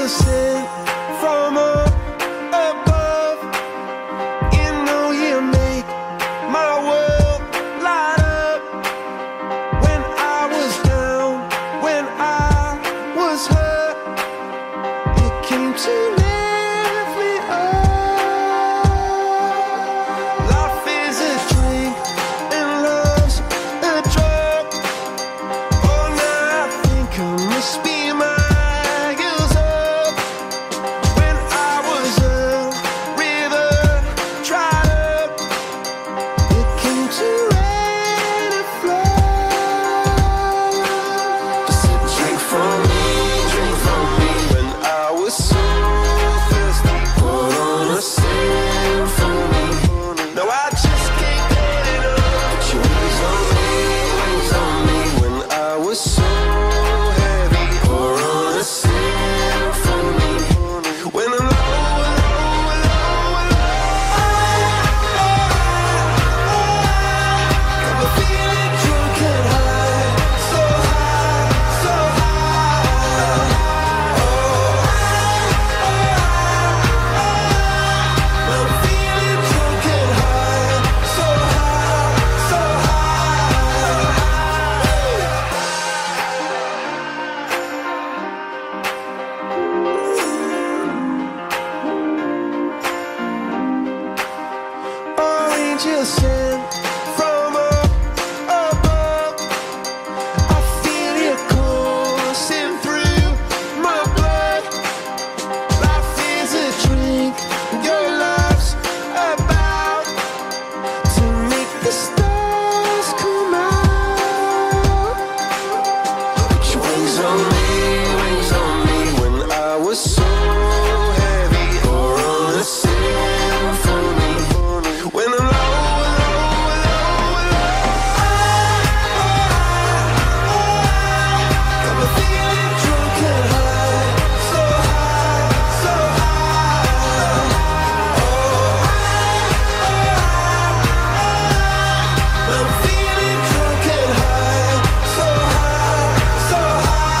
angel sent from up above. You know you make my world light up. When I was down, when I was hurt, you came to lift me up. Life is a drink and love's a drug. Oh, now I think I must be miles up. When I was a river dried up, you came to rain and flood. Drink from me, when I was so thirsty. Put on a symphony. No, I just can't get enough. Put your wings on me, when I was so heavy. Pour on a symphony. When I'm low, got me feeling drunk and high, so high, so high. I'm feeling drunk and high, so high, so high. Oh, angel sent from up above. I feel you coursing through my blood. Life is a drink, your love's about to make the stars come out. Put your wings on me, when I was so heavy. Pour on a symphony. When I'm low, got me feeling drunk and high, so high, so high. I'm feeling drunk and high, so high, so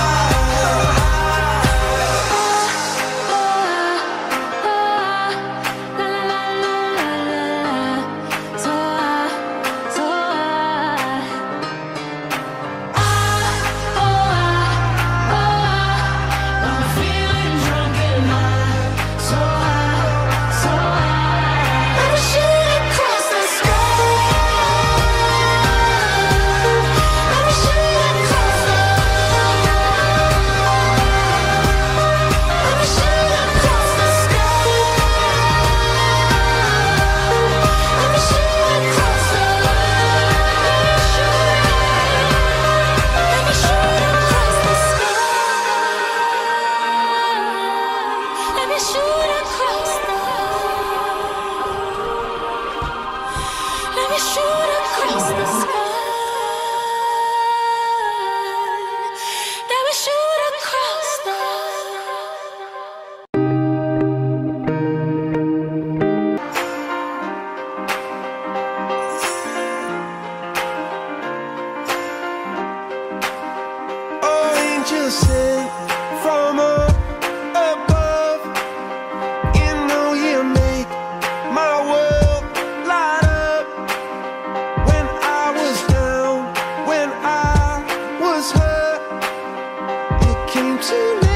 angel sent from up above. You know you make my world light up. When I was down, when I was hurt, you came to me.